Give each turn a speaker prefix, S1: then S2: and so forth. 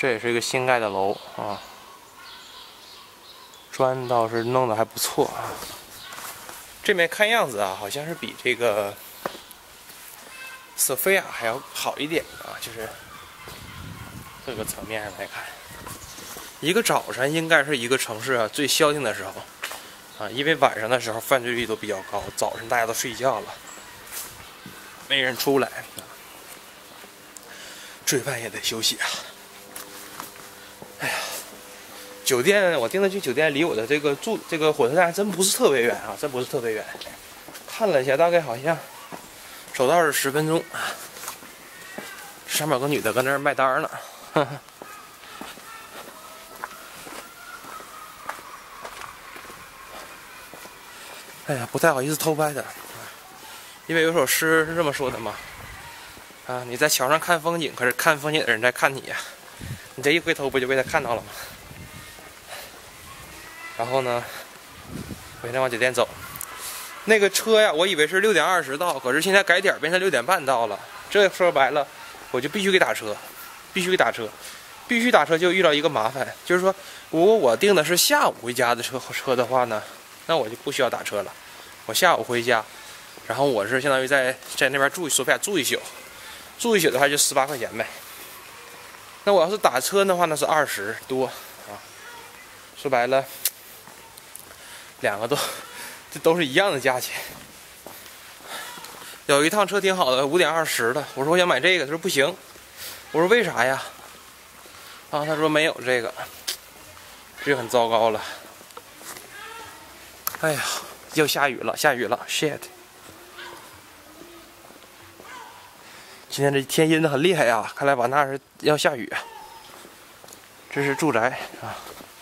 S1: 这也是一个新盖的楼啊，砖倒是弄得还不错啊。这面看样子啊，好像是比这个索菲亚还要好一点啊，就是各个层面上来看，一个早晨应该是一个城市啊最消停的时候啊，因为晚上的时候犯罪率都比较高，早晨大家都睡觉了，没人出来，罪犯也得休息啊。哎呀，酒店我订的这酒店离我的这个火车站真不是特别远啊，真不是特别远。看了一下，大概好像走道是10分钟。上面有个女的搁那儿卖单呢，呵呵。哎呀，不太好意思偷拍的，因为有首诗是这么说的嘛，啊，你在桥上看风景，可是看风景的人在看你呀，你这一回头不就被他看到了吗？然后呢，我现在往酒店走。那个车呀，我以为是6点20到，可是现在改点变成6点半到了。这说白了，我就必须给打车，必须打车就遇到一个麻烦，就是说，如果我订的是下午回家的车的话呢，那我就不需要打车了。我下午回家，然后我是相当于在那边索菲亚住一宿的话就18块钱呗。那我要是打车的话，那是20多啊。说白了，两个都是一样的价钱。有一趟车挺好的，5点20的，我说我想买这个，他说不行，我说为啥呀？啊，他说没有这个，这就很糟糕了。哎呀，要下雨了，shit！ 今天这天阴得很厉害呀，看来瓦纳是要下雨。这是住宅啊。